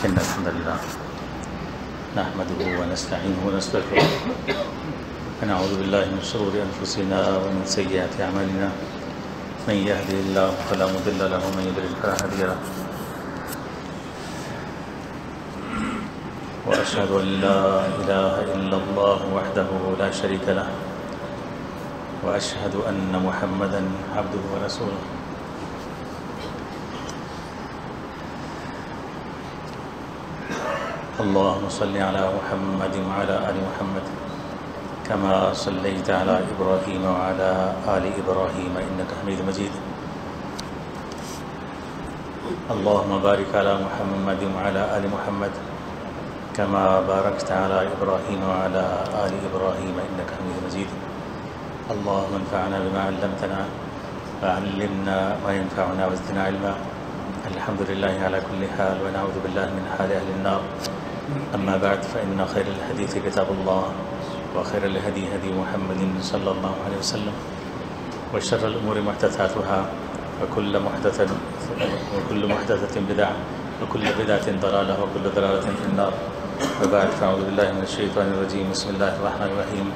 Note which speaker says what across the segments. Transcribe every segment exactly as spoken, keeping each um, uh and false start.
Speaker 1: إن الحمد لله نحمده ونستعينه ونستغفره ونعوذ بالله من شرور أنفسنا ومن سيئات أعمالنا من يهده الله فلا مضل له ومن يضلل فلا هادي له وأشهد أن لا إله إلا الله وحده لا شريك له وأشهد أن محمدًا عبده ورسوله اللهم صل على محمد وعلى آل محمد كما صليت على إبراهيم وعلى آل إبراهيم إنك حميد مجيد اللهم بارك على محمد وعلى آل محمد كما باركت على إبراهيم وعلى آل إبراهيم إنك حميد مجيد اللهم انفعنا بما علمتنا وعلمنا ما ينفعنا وزدنا علما الحمد لله على كل حال ونعوذ بالله من حال أهل النار أما بعد فإن خير الحديث كتاب الله وخير الهدي هدي محمد صلى الله عليه وسلم وشر الأمور محدثاتها وكل محدثة وكل محدثة بدعة وكل بدعة ضلالة وكل ضلالة في النار وبعد فأعوذ بالله من الشيطان الرجيم بسم الله الرحمن الرحيم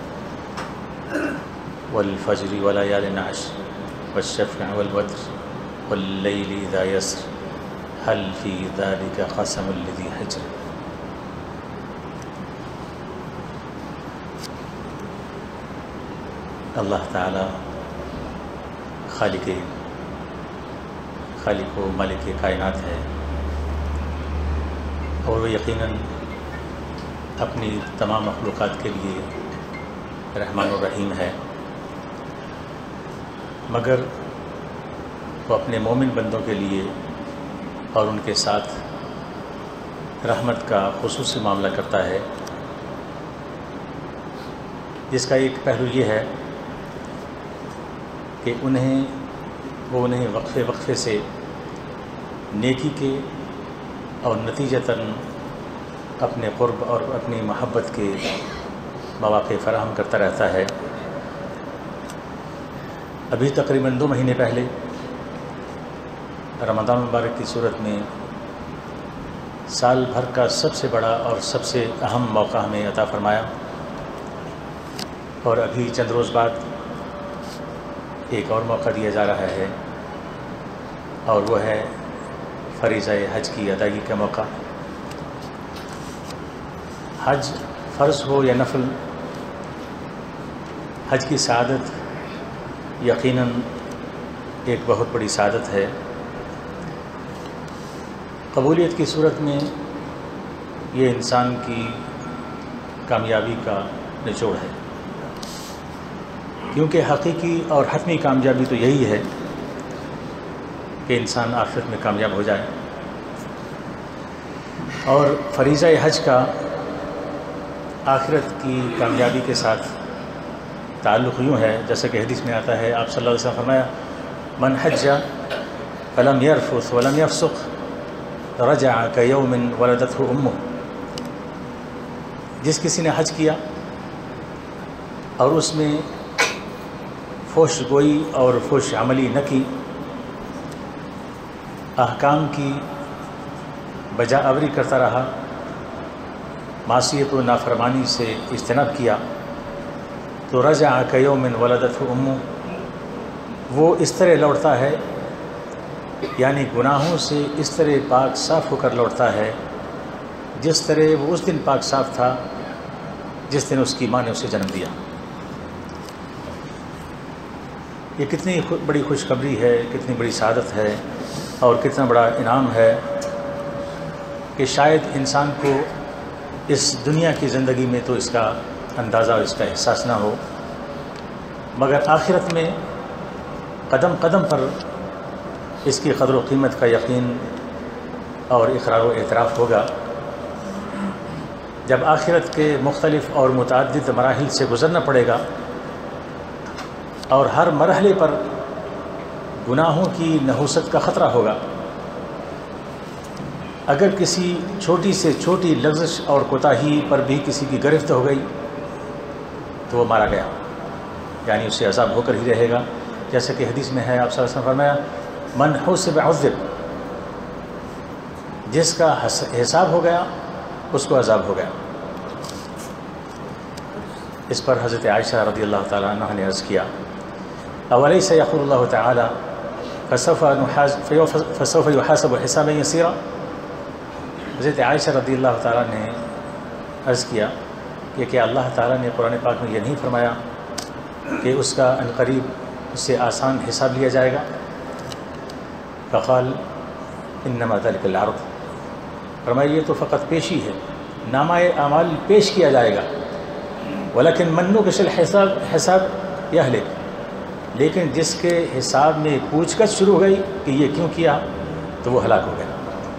Speaker 1: والفجر وليال عشر والشفع والوتر والليل إذا يسر هل في ذلك قسم لذي حجر اللہ تعالی خالق خالق و مالک کائنات ہے اور وہ یقیناً اپنی تمام مخلوقات کے لیے رحمان و رحیم ہے، مگر وہ اپنے مومن بندوں کے لیے اور ان کے ساتھ رحمت کا خصوصی معاملہ کرتا ہے، جس کا ایک پہلو یہ ہے کہ انہیں وہ انہیں وقفے وقفے سے نیکی کے اور نتیجتاً اپنے قرب اور اپنی محبت کے مواقع فراہم کرتا رہتا ہے۔ ابھی تقریباً دو مہینے پہلے رمضان مبارک کی صورت میں سال بھر کا سب سے بڑا اور سب سے اہم موقع ہمیں عطا فرمایا، اور ابھی چند روز بعد ایک اور موقع دیا جا رہا ہے، اور وہ ہے فریضہ حج کی ادائیگی کا موقع۔ حج فرض ہو یا نفل، حج کی سعادت یقیناً ایک بہت بڑی سعادت ہے۔ قبولیت کی صورت میں یہ انسان کی کامیابی کا نچوڑ ہے، کیونکہ حقیقی اور حتمی کامیابی تو یہی ہے کہ انسان آخرت میں کامیاب ہو جائے، اور فریضہ حج کا آخرت کی کامیابی کے ساتھ تعلق یوں ہے جیسا کہ حدیث میں آتا ہے، آپ صلی اللہ علیہ وسلم فرمایا من حج فلم يرفث ولم يفسق رجع كيوم ولدته امه، جس کسی نے حج کیا اور اس میں فحش گوئی اور فحش عملی نہ کی، احکام کی بجا آوری کرتا رہا، معصیت و نافرمانی سے اجتناب کیا، تو رجع کیوم ولدته امه، وہ اس طرح لوٹتا ہے، یعنی گناہوں سے اس طرح پاک صاف ہو کر لوٹتا ہے جس طرح وہ اس دن پاک صاف تھا جس دن اس کی ماں نے اسے جنم دیا۔ یہ کتنی بڑی خوشخبری ہے، کتنی بڑی سعادت ہے، اور کتنا بڑا انعام ہے کہ شاید انسان کو اس دنیا کی زندگی میں تو اس کا اندازہ اور اس کا احساس نہ ہو، مگر آخرت میں قدم قدم پر اس کی قدر و قیمت کا یقین اور اقرار و اعتراف ہوگا۔ جب آخرت کے مختلف اور متعدد مراحل سے گزرنا پڑے گا اور ہر مرحلے پر گناہوں کی نحوست کا خطرہ ہوگا، اگر کسی چھوٹی سے چھوٹی لغزش اور کوتاہی پر بھی کسی کی گرفت ہو گئی تو وہ مارا گیا، یعنی اسے عذاب ہو کر ہی رہے گا، جیسا کہ حدیث میں ہے، آپ صلی اللہ علیہ وسلم فرمایا من حوسب عذب، جس کا حساب ہو گیا اس کو عذاب ہو گیا۔ اس پر حضرت عائشہ رضی اللہ تعالیٰ عنہ نے عرض کیا اولیس یقول اللہ تعالیٰ فسوف یحاسب حسابا یسیرا۔ حضرت عائشہ رضی اللہ تعالیٰ نے عرض کیا کہ کیا اللہ تعالیٰ نے قرآن پاک میں یہ نہیں فرمایا کہ اس کا عنقریب اس سے آسان حساب لیا جائے گا؟ فقال انما ذلک العرض، فرمایا یہ تو فقط پیشی ہے، نامہ اعمال پیش کیا جائے گا، ولیکن منو کشل حساب حساب یہلک، لیکن جس کے حساب میں پوچھ گچھ شروع ہو گئی کہ یہ کیوں کیا تو وہ ہلاک ہو گیا۔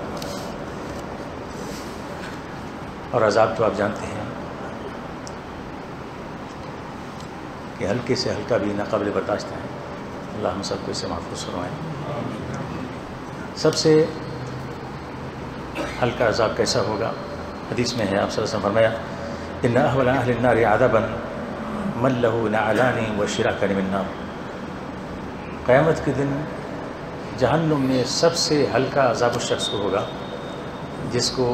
Speaker 1: اور عذاب تو آپ جانتے ہیں کہ ہلکے سے ہلکا بھی ناقابل برداشت ہے، اللہ ہم سب کو اس سے محفوظ فرمائے۔ سب سے ہلکا عذاب کیسا ہوگا؟ حدیث میں ہے، آپ صلی اللہ علیہ وسلم فرمایا ان احول اہل النار عذابا من له نعلان وشراکان من نار۔ قیامت کے دن جہنم میں سب سے ہلکا عذاب اس شخص کو ہوگا جس کو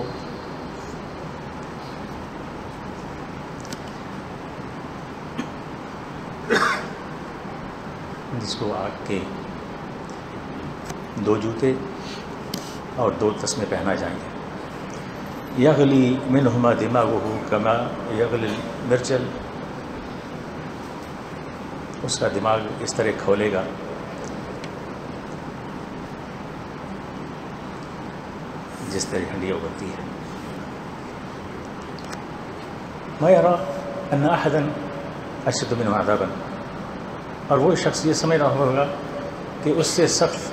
Speaker 1: جس کو آگ کے دو جوتے اور دو تسمے پہنا جائیں گے۔ یغلی منہما دماغہ کما یغلی المرجل، اس کا دماغ اس طرح کھولے گا جس طرح ہنڈیا اگلتی ہے۔ ما یرا ان احدا اشد منہ عذابا، اور وہ شخص یہ سمجھ رہا ہوگا کہ اس سے سخت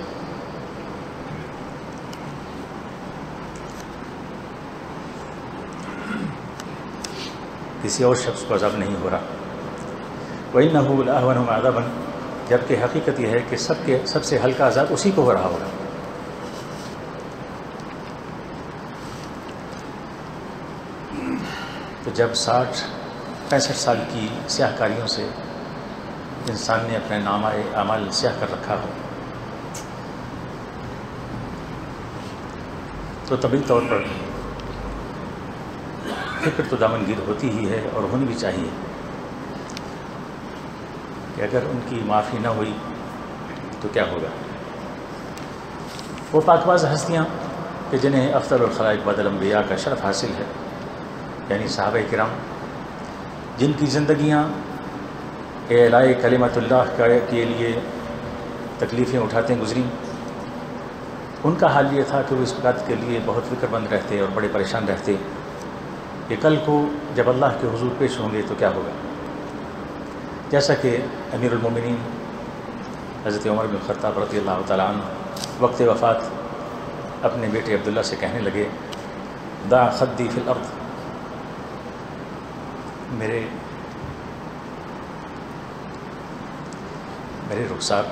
Speaker 1: کسی اور شخص کو عذاب نہیں ہو رہا۔ وَإِنَّهُ لَأَهْوَنُهُمْ عَذَابًا، جبکہ حقیقت یہ ہے کہ سب کے سب سے ہلکا عذاب اسی کو ہو رہا ہوگا۔ تو جب ساٹھ پینسٹھ سال کی سیاہ کاریوں سے انسان نے اپنے نامہ اعمال سیاہ کر رکھا ہو تو طبعی طور پر فکر تو دامنگیر ہوتی ہی ہے اور ہونی بھی چاہیے کہ اگر ان کی معافی نہ ہوئی تو کیا ہوگا۔ وہ پاک باز ہستیاں کہ جنہیں افضل الخلائق بعد الانبیاء کا شرف حاصل ہے، یعنی صحابہ کرام، جن کی زندگیاں اعلاء کلمت اللہ کے لیے تکلیفیں اٹھاتے گزریں، ان کا حال یہ تھا کہ وہ اس بات کے لیے بہت فکر مند رہتے اور بڑے پریشان رہتے کہ کل کو جب اللہ کے حضور پیش ہوں گے تو کیا ہوگا۔ جیسا کہ امیر المومنین حضرت عمر بن خطاب رضی اللہ تعالیٰ عنہ وقت وفات اپنے بیٹے عبداللہ سے کہنے لگے دع خدی فی الارض، میرے میرے رخسار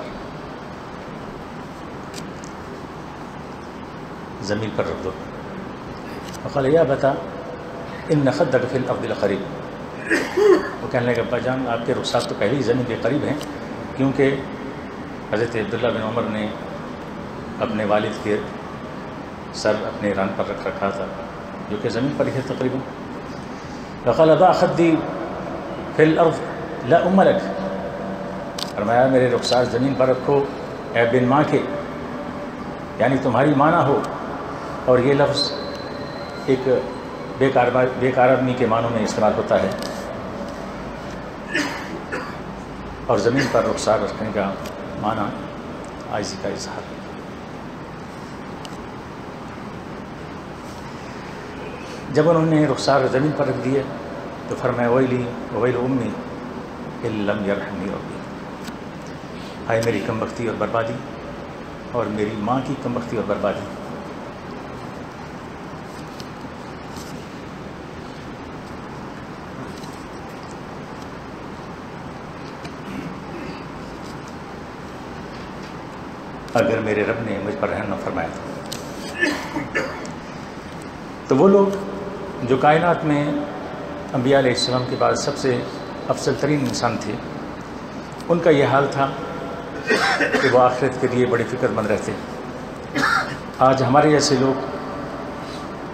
Speaker 1: زمین پر رکھ دو۔ وقال یا بتا ان خدک فی الارض لقریب، وہ کہنے لگے ابا جان آپ کے رخسار تو پہلے ہی زمین کے قریب ہیں، کیونکہ حضرت عبداللہ بن عمر نے اپنے والد کے سر اپنے ران پر رکھ رکھا تھا جو کہ زمین پر ہی ہے تقریباً۔ وقال ضع خدی فی الارض لا ام لک، فرمایا میرے رخسار زمین پر رکھو اے بن ماں کے، یعنی تمہاری ماں نہ ہو۔ اور یہ لفظ ایک بیکار بیکار آدمی کے معنوں میں استعمال ہوتا ہے، اور زمین پر رخسار رکھنے کا معنی عاجزی کا اظہار۔ جب انہوں نے رخسار زمین پر رکھ دیے تو فرمایا ویلی ویل امی ان لم یرحمنی ربی، ہائے میری کم بختی اور بربادی اور میری ماں کی کم بختی اور بربادی۔ اگر میرے رب نے مجھ پر رحم نہ فرمایا تھا۔ تو وہ لوگ جو کائنات میں انبیاء علیہ السلام کے بعد سب سے افضل ترین انسان تھے، ان کا یہ حال تھا کہ وہ آخرت کے لیے بڑی فکر مند رہتے۔ آج ہمارے جیسے لوگ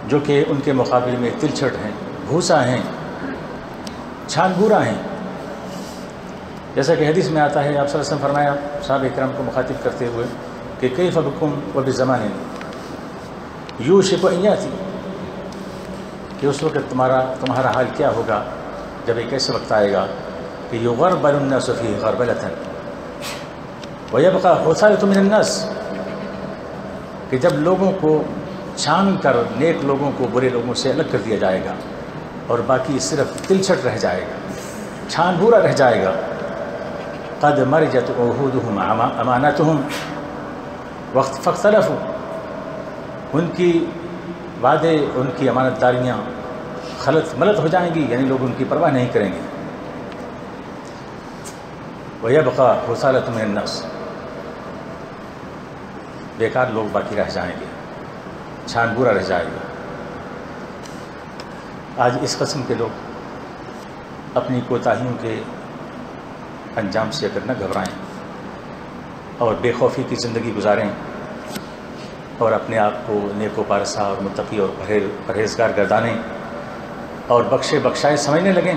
Speaker 1: جو کہ ان کے مقابلے میں تلچھٹ ہیں، بھوسا ہیں، چھان بورا ہیں. جیسا کہ حدیث میں آتا ہے، آپ صلی اللہ علیہ وسلم فرمایا صحابہ کرام کو مخاطب کرتے ہوئے کہ کیف بکم وبزمان یوشک ان یاتی، کہ اس وقت تمہارا تمہارا حال کیا ہوگا جب ایک ایسے وقت آئے گا کہ یغربل الناس فیہ غربلۃ ویبقى حثالۃ من الناس، کہ جب لوگوں کو چھان کر نیک لوگوں کو برے لوگوں سے الگ کر دیا جائے گا اور باقی صرف تلچھٹ رہ جائے گا، چھان بورا رہ جائے گا. قد مرجت عہودہم امانتہم وقت فاختلفوا، ان کی وعدے ان کی امانت داریاں خلط ملت ہو جائیں گی، یعنی لوگ ان کی پرواہ نہیں کریں گے. وَيَبْقَى حُثَالَةٌ مِنَ النَّاسِ، بیکار لوگ باقی رہ جائیں گے، چھان بورا رہ جائے گا. آج اس قسم کے لوگ اپنی کوتاہیوں کے انجام سے اگر نہ گھبرائیں اور بے خوفی کی زندگی گزاریں اور اپنے آپ کو نیک و پارسا اور متقی اور پرہیزگار گردانیں اور بخشے بخشائے سمجھنے لگیں،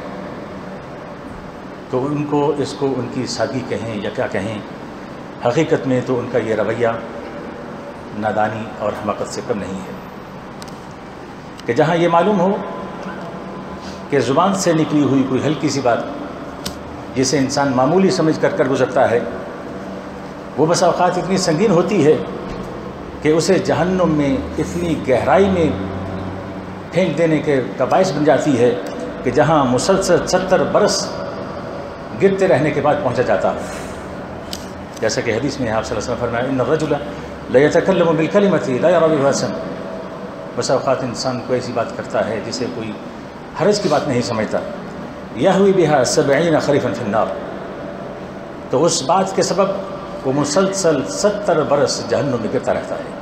Speaker 1: تو ان کو اس کو ان کی سادگی کہیں یا کیا کہیں، حقیقت میں تو ان کا یہ رویہ نادانی اور حماقت سے کم نہیں ہے. کہ جہاں یہ معلوم ہو کہ زبان سے نکلی ہوئی کوئی ہلکی سی بات جسے انسان معمولی سمجھ کر کر گزرتا ہے، وہ بس اوقات اتنی سنگین ہوتی ہے کہ اسے جہنم میں اتنی گہرائی میں پھینک دینے کے کا باعث بن جاتی ہے کہ جہاں مسلسل ستر برس گرتے رہنے کے بعد پہنچا جاتا ہے. جیسا کہ حدیث میں آپ صلی اللہ علیہ وسلم فرمایا ان الرجل لیتکلم بالکلمۃ لا یری بها سم، بس اوقات انسان کو ایسی بات کرتا ہے جسے کوئی حرج کی بات نہیں سمجھتا، یہوی بها سبعین خریفا فی النار، تو اس بات کے سبب وہ مسلسل ستر برس جہنم میں گرتا رہتا ہے.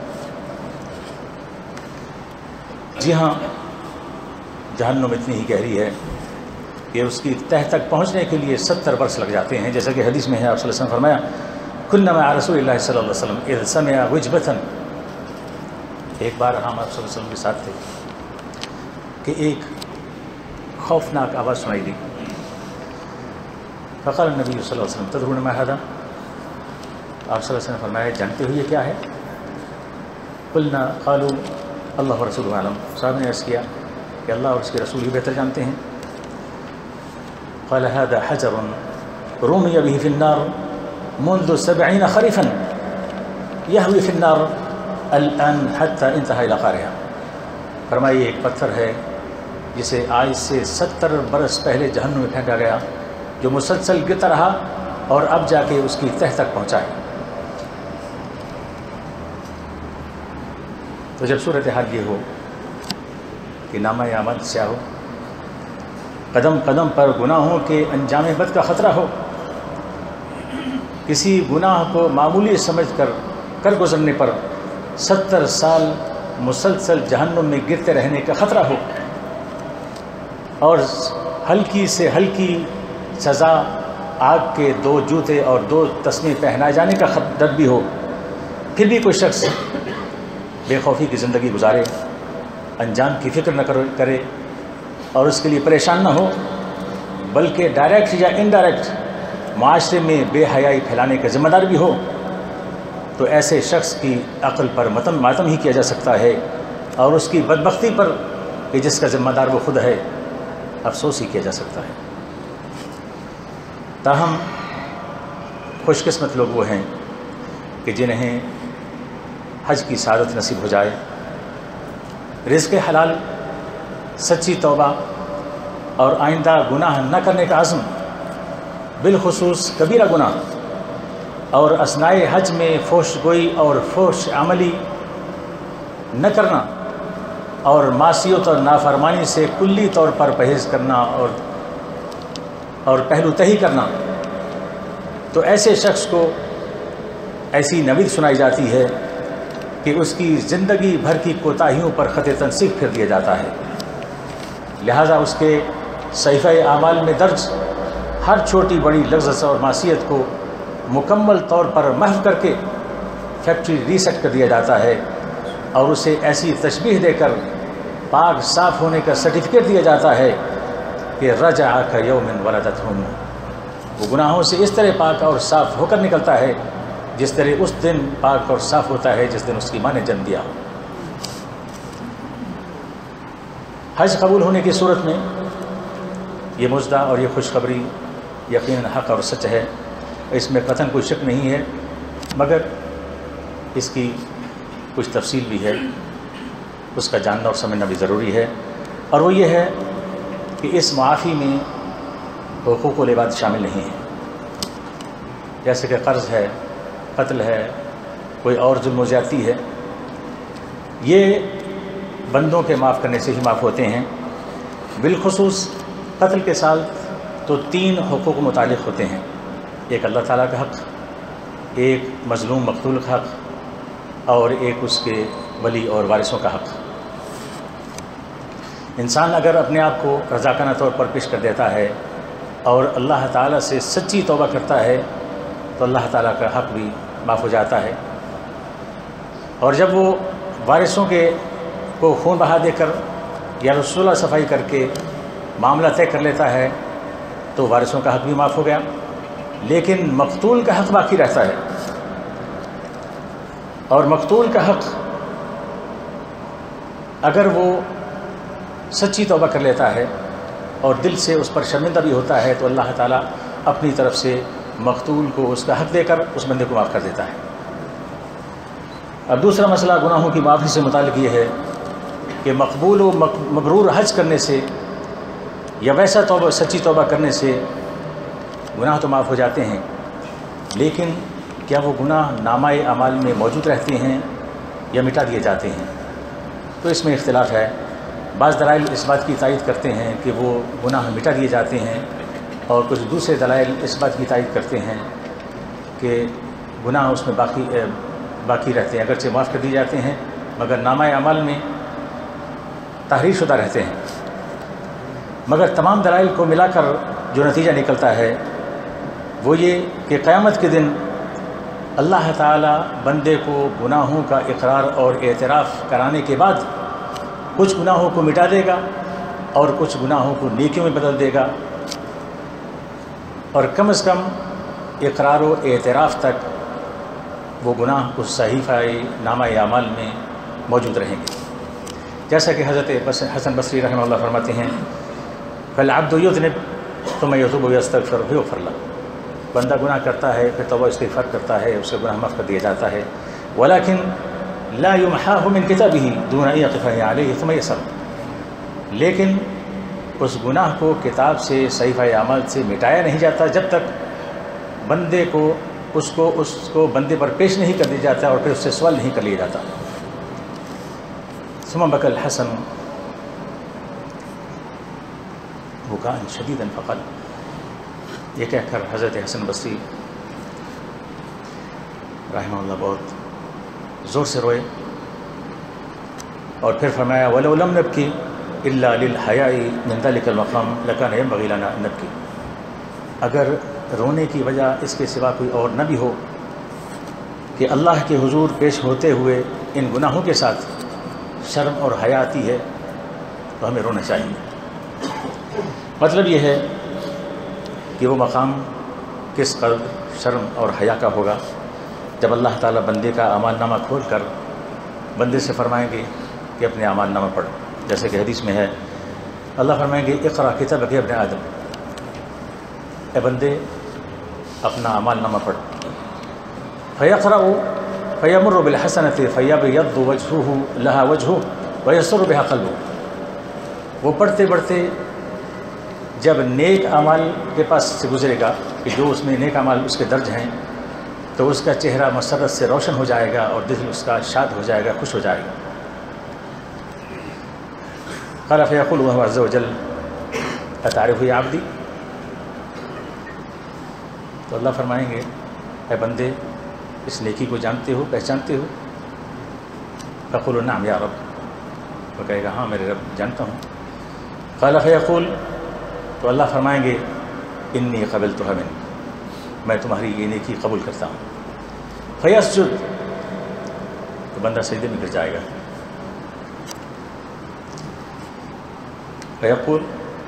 Speaker 1: جی ہاں، جہنم اتنی ہی گہری ہے کہ اس کی تہ تک پہنچنے کے لیے ستر برس لگ جاتے ہیں. جیسا کہ حدیث میں ہے، آپ صلی اللہ علیہ وسلم فرمایا کنا مع رسول اللہ صلی اللہ علیہ وسلم اذ سمع وجبة، ایک بار ہم آپ صلی اللہ علیہ وسلم کے ساتھ تھے کہ ایک خوفناک آواز سنائی دی. فقال النبی صلی اللہ علیہ وسلم تدرون ما هذا، آپ صلی اللہ علیہ وسلم فرمایا جانتے ہو یہ کیا ہے؟ قلنا قالوا اللہ ورسولہ اعلم، صاحب نے عرض کیا کہ اللہ اور اس کے رسول ہی بہتر جانتے ہیں. قال هذا حجر رمي به في النار منذ سبعين خريفا يهوي في النار الآن حتى انتهى إلى قارها، فرمائیے ایک پتھر ہے جسے آج سے ستر برس پہلے جہنم میں پھینکا گیا، جو مسلسل گرتا رہا اور اب جا کے اس کی تہ تک پہنچا ہے. تو جب صورتحال یہ ہو کہ نامہ اعمال سیاہ ہو، قدم قدم پر گناہوں کے انجام بد کا خطرہ ہو، کسی گناہ کو معمولی سمجھ کر کر گزرنے پر ستر سال مسلسل جہنم میں گرتے رہنے کا خطرہ ہو، اور ہلکی سے ہلکی سزا آگ کے دو جوتے اور دو تسمے پہنائے جانے کا ڈر بھی ہو، پھر بھی کوئی شخص بے خوفی کی زندگی گزارے، انجام کی فکر نہ کرے اور اس کے لیے پریشان نہ ہو، بلکہ ڈائریکٹ یا انڈائریکٹ معاشرے میں بے حیائی پھیلانے کا ذمہ دار بھی ہو، تو ایسے شخص کی عقل پر ماتم ماتم ہی کیا جا سکتا ہے، اور اس کی بدبختی پر کہ جس کا ذمہ دار وہ خود ہے افسوس ہی کیا جا سکتا ہے. تاہم خوش قسمت لوگ وہ ہیں کہ جنہیں حج کی سعادت نصیب ہو جائے، رزق حلال، سچی توبہ اور آئندہ گناہ نہ کرنے کا عزم، بالخصوص کبیرہ گناہ اور اثنائے حج میں فحش گوئی اور فحش عملی نہ کرنا اور معصیت اور نافرمانی سے کلی طور پر پرہیز کرنا اور اور پہلو تہی کرنا، تو ایسے شخص کو ایسی نوید سنائی جاتی ہے کہ اس کی زندگی بھر کی کوتاہیوں پر خط تنسیق پھیر دیا جاتا ہے. لہٰذا اس کے صحیفہ اعمال میں درج ہر چھوٹی بڑی لغزش اور معصیت کو مکمل طور پر محو کر کے فیکٹری ریسیٹ کر دیا جاتا ہے، اور اسے ایسی تشبیہ دے کر پاک صاف ہونے کا سرٹیفکیٹ دیا جاتا ہے کہ رجع کیوم ولدتہ امہ، وہ گناہوں سے اس طرح پاک اور صاف ہو کر نکلتا ہے جس طرح اس دن پاک اور صاف ہوتا ہے جس دن اس کی ماں نے جنم دیا ہو۔ حج قبول ہونے کی صورت میں یہ مژدہ اور یہ خوشخبری یقیناً حق اور سچ ہے، اس میں قطعاً کوئی شک نہیں ہے، مگر اس کی کچھ تفصیل بھی ہے، اس کا جاننا اور سمجھنا بھی ضروری ہے، اور وہ یہ ہے کہ اس معافی میں حقوق العباد شامل نہیں ہیں، جیسے کہ قرض ہے، قتل ہے، کوئی اور ظلم و زیادتی ہے، یہ بندوں کے معاف کرنے سے ہی معاف ہوتے ہیں۔ بالخصوص قتل کے ساتھ تو تین حقوق متعلق ہوتے ہیں، ایک اللہ تعالیٰ کا حق، ایک مظلوم مقتول کا حق، اور ایک اس کے ولی اور وارثوں کا حق۔ انسان اگر اپنے آپ کو رضاکارانہ طور پر پیش کر دیتا ہے اور اللہ تعالیٰ سے سچی توبہ کرتا ہے تو اللہ تعالیٰ کا حق بھی معاف ہو جاتا ہے، اور جب وہ وارثوں کے کو خون بہا دے کر یا رسولہ صفائی کر کے معاملہ طے کر لیتا ہے تو وارثوں کا حق بھی معاف ہو گیا، لیکن مقتول کا حق باقی رہتا ہے، اور مقتول کا حق اگر وہ سچی توبہ کر لیتا ہے اور دل سے اس پر شرمندہ بھی ہوتا ہے تو اللہ تعالیٰ اپنی طرف سے مقتول کو اس کا حق دے کر اس بندے کو معاف کر دیتا ہے۔ اب دوسرا مسئلہ گناہوں کی معافی سے متعلق یہ ہے کہ مقبول و مبرور حج کرنے سے یا ویسا توبہ سچی توبہ کرنے سے گناہ تو معاف ہو جاتے ہیں، لیکن کیا وہ گناہ نامہ اعمال میں موجود رہتے ہیں یا مٹا دیے جاتے ہیں؟ تو اس میں اختلاف ہے۔ بعض دلائل اس بات کی تائید کرتے ہیں کہ وہ گناہ مٹا دیے جاتے ہیں، اور کچھ دوسرے دلائل اس بات کی تائید کرتے ہیں کہ گناہ اس میں باقی باقی رہتے ہیں، اگرچہ معاف کر دیے جاتے ہیں مگر نامہ اعمال میں تحریر شدہ رہتے ہیں۔ مگر تمام دلائل کو ملا کر جو نتیجہ نکلتا ہے وہ یہ کہ قیامت کے دن اللہ تعالیٰ بندے کو گناہوں کا اقرار اور اعتراف کرانے کے بعد کچھ گناہوں کو مٹا دے گا اور کچھ گناہوں کو نیکیوں میں بدل دے گا، اور کم از کم اقرار و اعتراف تک وہ گناہ اس صحیفہ نامہ اعمال میں موجود رہیں گے، جیسا کہ حضرت حسن بصری رحمہ اللہ فرماتے ہیں فالعبد یذنب ثم یتوب ویستغفر فیغفر لہ، بندہ گناہ کرتا ہے پھر توبہ استغفار کرتا ہے، اسے گناہ معاف کر دیا جاتا ہے، ولیکن لا یمحاہ من کتابہ دون ان یقف علیہ ثم یصبر، لیکن اس گناہ کو کتاب سے صحیفہ اعمال سے مٹایا نہیں جاتا جب تک بندے کو اس کو اس کو بندے پر پیش نہیں کر دیا جاتا اور پھر اس سے سوال نہیں کر لیا جاتا۔ ثم بکى الحسن بکاء شدیدا فقال، یہ کہہ کر حضرت حسن بصری رحمہ اللہ بہت زور سے روئے، اور پھر فرمایا وَلَوْ لَمْ نَبْكِ إِلَّا لِلْحَيَاءِ مِنْ ذَلِكَ الْمَقَامِ لَكَانَ يَنبَغِي لَنَا أَن نَبْكِي، اگر رونے کی وجہ اس کے سوا کوئی اور نہ بھی ہو کہ اللہ کے حضور پیش ہوتے ہوئے ان گناہوں کے ساتھ شرم اور حیا آتی ہے تو ہمیں رونا چاہیے۔ مطلب یہ ہے کہ وہ مقام کس قدر شرم اور حیا کا ہوگا جب اللہ تعالیٰ بندے کا اعمال نامہ کھول کر بندے سے فرمائیں گے کہ اپنے اعمال نامہ پڑھ، جیسے کہ حدیث میں ہے اللہ فرمائیں گے اقرأ کتابک یا ابن آدم، اے بندے اپنا اعمال نامہ پڑھ، فیقرأ فیمر بالحسنۃ فیبیض وجہہ لہا وجہہ ویسر بہا قلبہ، وہ پڑھتے پڑھتے جب نیک اعمال کے پاس سے گزرے گا کہ جو اس میں نیک اعمال اس کے درج ہیں تو اس کا چہرہ مسرت سے روشن ہو جائے گا اور دل اس کا شاد ہو جائے گا، خوش ہو جائے گا۔ قال فیقول وهو عز وجل اتعرف یا عبدی، تو اللہ فرمائیں گے اے بندے اس نیکی کو جانتے ہو، پہچانتے ہو؟ فیقول نعم یا رب، وہ کہے گا ہاں میرے رب جانتا ہوں۔ قال فیقول، تو اللہ فرمائیں گے انی قبلتها منک، میں تمہاری یہ نیکی قبول کرتا ہوں۔ فیسجد، تو بندہ سجدے میں گر جائے گا۔ فیقول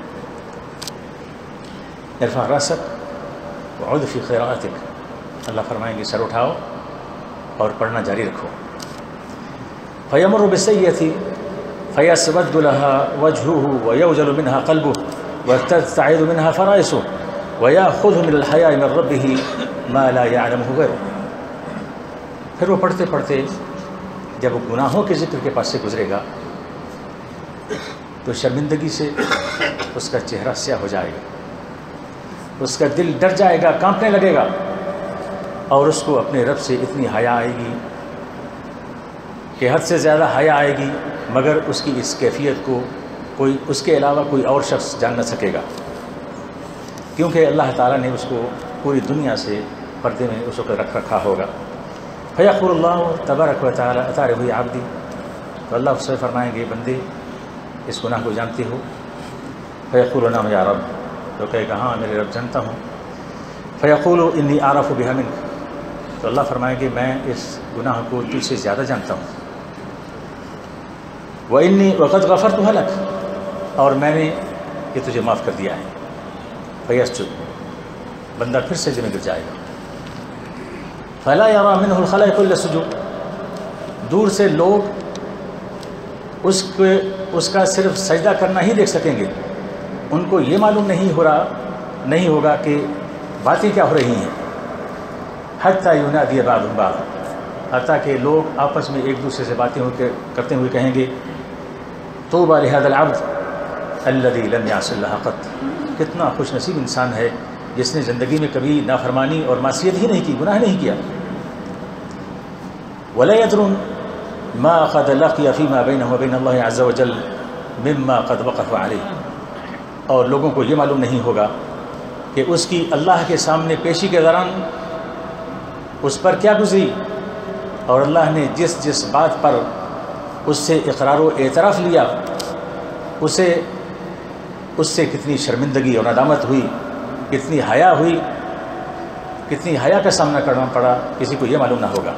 Speaker 1: ارفع راسک وعد فی قراءتک، اللہ فرمائیں گے سر اٹھاؤ اور پڑھنا جاری رکھو. فیمر بالسیئۃ فیسود لها وجهه ویوجل منها قلبه وتستعيذ منها فرائصه ويأخذ من الحياء من ربه ما لا يعلمه غيره. پھر وہ پڑھتے پڑھتے جب وہ گناہوں کے ذکر کے پاس سے گزرے گا تو شرمندگی سے اس کا چہرہ سیاہ ہو جائے گا، اس کا دل ڈر جائے گا، کانپنے لگے گا، اور اس کو اپنے رب سے اتنی حیا آئے گی کہ حد سے زیادہ حیا آئے گی، مگر اس کی اس کیفیت کو کوئی اس کے علاوہ کوئی اور شخص جان نہ سکے گا، کیونکہ اللہ تعالیٰ نے اس کو پوری دنیا سے پردے میں اس وقت رکھ رکھا ہوگا. فیقول اللہ تبارک و تعالیٰ اتارہ ہوئی عبدی، تو اللہ اس سے فرمائیں گے بندے اس گناہ کو جانتے ہو؟ فیقول نعم یا رب، تو کہے گا ہاں میرے رب جانتا ہوں. فیقول انی اعرف بها منک، تو اللہ فرمائیں گے میں اس گناہ کو تجھ سے زیادہ جانتا ہوں. وانی وقد غفرتها لک، اور میں نے یہ تجھے معاف کر دیا ہے. فیسجد، بندہ پھر سجدے میں گر جائے گا. فلا یری منہ الخلائق الا السجود، دور سے لوگ اس کے اس کا صرف سجدہ کرنا ہی دیکھ سکیں گے، ان کو یہ معلوم نہیں ہو رہا نہیں ہوگا کہ باتیں کیا ہو رہی ہیں. حتی ینادی بعضهم بعضا، حتیٰ کہ لوگ آپس میں ایک دوسرے سے باتیں کرتے ہوئے کہیں گے طوبی لہذا العبد الذی لم یعص اللہ قط، کتنا خوش نصیب انسان ہے جس نے زندگی میں کبھی نافرمانی اور معصیت ہی نہیں کی، گناہ نہیں کیا. ولا يدرون ما قد لقي فيما بينه وبين الله عز وجل مما قد وقف عليه، اور لوگوں کو یہ معلوم نہیں ہوگا کہ اس کی اللہ کے سامنے پیشی کے دوران اس پر کیا گزری، اور اللہ نے جس جس بات پر اس سے اقرار و اعتراف لیا اسے اس سے کتنی شرمندگی اور ندامت ہوئی، کتنی حیا ہوئی، کتنی حیا کا سامنا کرنا پڑا، کسی کو یہ معلوم نہ ہوگا.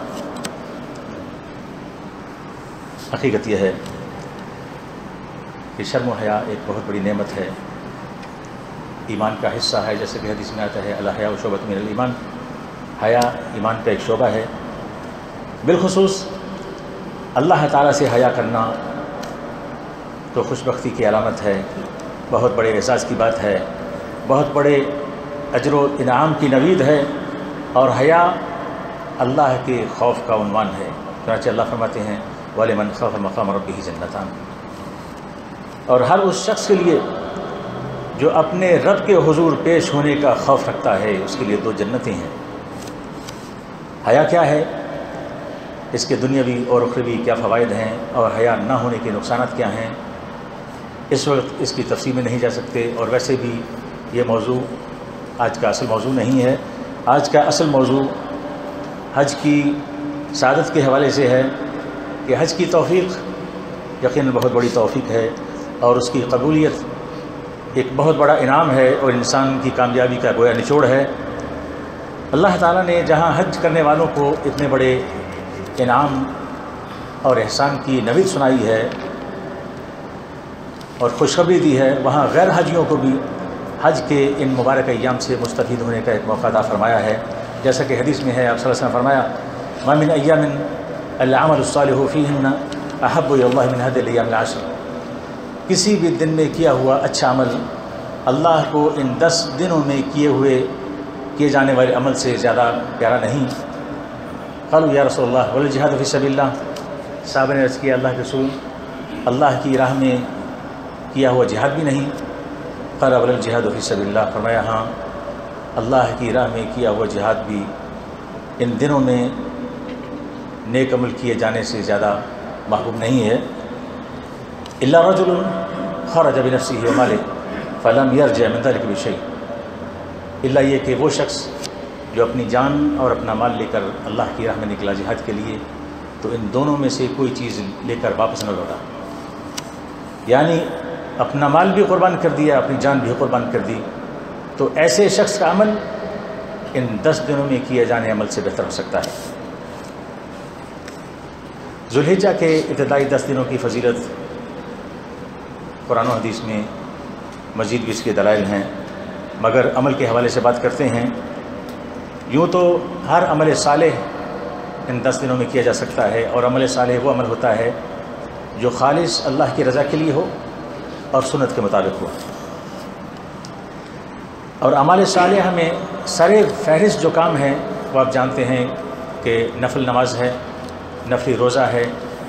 Speaker 1: حقیقت یہ ہے کہ شرم و حیا ایک بہت بڑی نعمت ہے، ایمان کا حصہ ہے، جیسے کہ حدیث میں آتا ہے الحیاء شعبۃ من الایمان، حیا ایمان کا ایک شعبہ ہے. بالخصوص اللہ تعالیٰ سے حیا کرنا تو خوش بختی کی علامت ہے، بہت بڑے اعزاز کی بات ہے، بہت بڑے اجر و انعام کی نوید ہے، اور حیا اللہ کے خوف کا عنوان ہے. چنانچہ اللہ فرماتے ہیں وَلِمَنْ خَافَ مَقَامَ رَبِّهِ جَنَّتَانِ، اور ہر اس شخص کے لیے جو اپنے رب کے حضور پیش ہونے کا خوف رکھتا ہے اس کے لیے دو جنتیں ہیں. حیا کیا ہے، اس کے دنیاوی اور اخروی کیا فوائد ہیں، اور حیا نہ ہونے کے نقصانات کیا ہیں، اس وقت اس کی تفصیل میں نہیں جا سکتے. اور ویسے بھی یہ موضوع آج کا اصل موضوع نہیں ہے. آج کا اصل موضوع حج کی سعادت کے حوالے سے ہے کہ حج کی توفیق یقیناً بہت بڑی توفیق ہے، اور اس کی قبولیت ایک بہت بڑا انعام ہے اور انسان کی کامیابی کا گویا نچوڑ ہے. اللہ تعالیٰ نے جہاں حج کرنے والوں کو اتنے بڑے انعام اور احسان کی نوید سنائی ہے اور خوشخبری دی ہے، وہاں غیر حاجیوں کو بھی حج کے ان مبارک ایام سے مستفید ہونے کا ایک موقع عطا فرمایا ہے. جیسا کہ حدیث میں ہے، آپ صلی اللہ علیہ وسلم نے فرمایا ما من ایام العمل الصالح فیہن احب الی اللہ من هذه الايام العشر، کسی بھی دن میں کیا ہوا اچھا عمل اللہ کو ان دس دنوں میں کیے ہوئے کیے جانے والے عمل سے زیادہ پیارا نہیں. قالوا یا رسول اللہ والجہاد فی سبیل اللہ، صحابہ نے عرض کیا اللہ کے رسول اللہ کی راہ میں کیا ہوا جہاد بھی نہیں؟ قال والجہاد فی سبیل اللہ، فرمایا ہاں اللہ کی راہ میں کیا ہوا جہاد بھی ان دنوں میں نیک عمل کیے جانے سے زیادہ محبوب نہیں ہے. الا رجل خرج بنفسه وماله فلم يرجع من ذلك بشيء، الا یہ کہ وہ شخص جو اپنی جان اور اپنا مال لے کر اللہ کی راہ میں نکلا جہاد کے لیے، تو ان دونوں میں سے کوئی چیز لے کر واپس نہ لوٹا، یعنی اپنا مال بھی قربان کر دیا، اپنی جان بھی قربان کر دی. تو ایسے شخص کا عمل ان دس دنوں میں کیے جانے عمل سے بہتر ہو سکتا ہے. ذوالحجہ کے ابتدائی دس دنوں کی فضیلت قرآن و حدیث میں مزید بھی اس کے دلائل ہیں، مگر عمل کے حوالے سے بات کرتے ہیں۔ یوں تو ہر عمل صالح ان دس دنوں میں کیا جا سکتا ہے، اور عمل صالح وہ عمل ہوتا ہے جو خالص اللہ کی رضا کے لیے ہو اور سنت کے مطابق ہو۔ اور اعمال صالحہ میں سر فہرست جو کام ہے وہ آپ جانتے ہیں کہ نفل نماز ہے، نفلی روزہ ہے،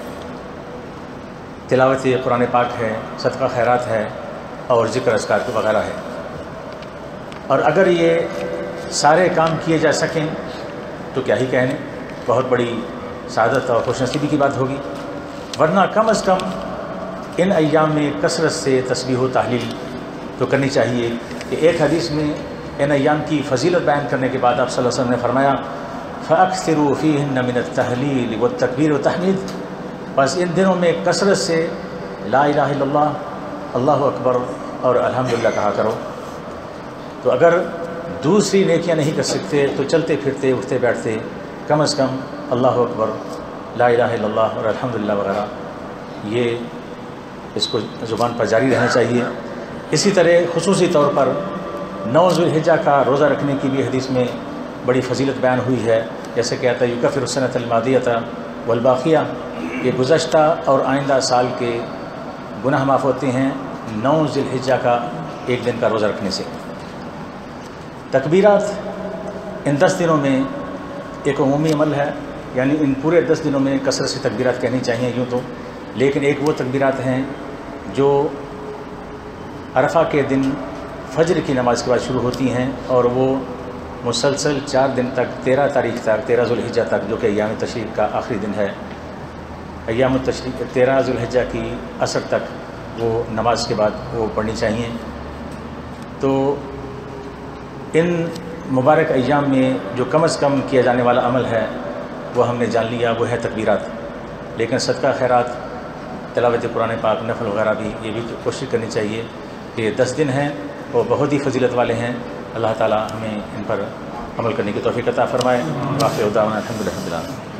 Speaker 1: تلاوت قرآن پاک ہے، صدقہ خیرات ہے اور ذکر اذکار وغیرہ ہے۔ اور اگر یہ سارے کام کیے جا سکیں تو کیا ہی کہنے، بہت بڑی سعادت اور خوش نصیبی کی بات ہوگی۔ ورنہ کم از کم ان ایام میں کثرت سے تسبیح و تحلیل تو کرنی چاہیے کہ ایک حدیث میں ان ایام کی فضیلت بیان کرنے کے بعد آپ صلی اللہ علیہ وسلم نے فرمایا فَأَكْثِرُوا فِيهِنَّ مِنَ التَّهْلِيلِ وَالتَّكْبِيرِ وَالتَّحْمِيدِ، بس ان دنوں میں کثرت سے لا الہ الا اللہ، اللہ اکبر اور الحمدللہ کہا کرو۔ تو اگر دوسری نیکیاں نہیں کر سکتے تو چلتے پھرتے اٹھتے بیٹھتے کم از کم اللہ اکبر، لا الہ الا اللہ اور الحمدللہ وغیرہ یہ اس کو زبان پر جاری رہنا چاہیے۔ اسی طرح خصوصی طور پر نو ذو الحجہ کا روزہ رکھنے کی بھی حدیث میں بڑی فضیلت بیان ہوئی ہے، جیسے کہتا ہے یکفر السنۃ الماضیۃ والباقیہ، یہ گزشتہ اور آئندہ سال کے گناہ معاف ہوتے ہیں نو ذو الحجہ کا ایک دن کا روزہ رکھنے سے۔ تکبیرات ان دس دنوں میں ایک عمومی عمل ہے، یعنی ان پورے دس دنوں میں کثرت سے تکبیرات کہنی چاہیے یوں تو، لیکن ایک وہ تکبیرات ہیں جو عرفہ کے دن فجر کی نماز کے بعد شروع ہوتی ہیں اور وہ مسلسل چار دن تک، تیرہ تاریخ تک، تیرہ ذو الحجہ تک، جو کہ ایام تشریق کا آخری دن ہے، ایام التشریق تیرہ ذو الحجہ کی عصر تک وہ نماز کے بعد وہ پڑھنی چاہیے۔ تو ان مبارک ایام میں جو کم از کم کیا جانے والا عمل ہے وہ ہم نے جان لیا، وہ ہے تکبیرات، لیکن صدقہ خیرات، تلاوت قرآن پاک، نفل وغیرہ بھی یہ بھی کوشش کرنی چاہیے کہ یہ دس دن ہیں وہ بہت ہی فضیلت والے ہیں۔ اللہ تعالیٰ ہمیں ان پر عمل کرنے کی توفیق عطا فرمائے۔ واخر دعوانا الحمد للہ رب العالمین۔